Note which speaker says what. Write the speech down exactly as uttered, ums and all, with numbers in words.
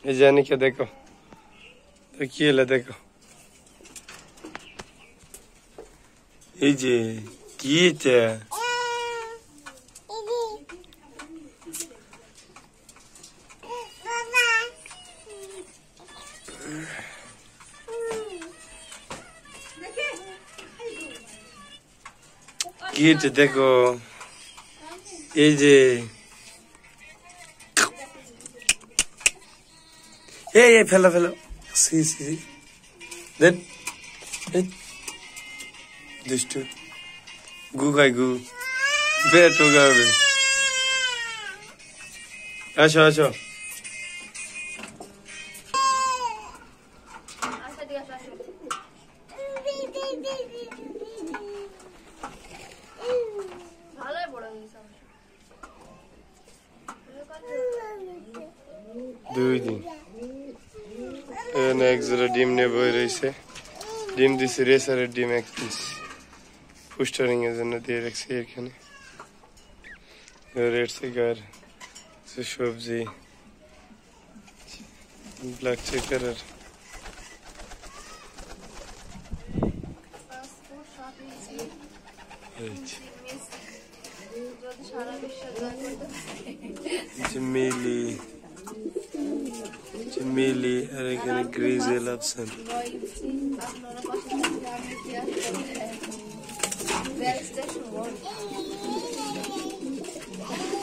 Speaker 1: ये जाने क्या देखो तो किए ले देखो ये जे किए चे किए चे देखो ये जे ये ये fellow fellow see see then दुष्टू गु गाय गु बेट होगा अभी आशो आशो দুই দিন এখানে এক জোড়া ডিম নিয়ে বই রয়েছে ডিম দিছে রেসারের ডিম এক পিস পুস্টারিং এর জন্য দিয়ে রাখছি এখানে রেড সিগার সবজি ব্ল্যাক চিকেনের Jamili Jamili আর এখানে গ্রিজেল অপশন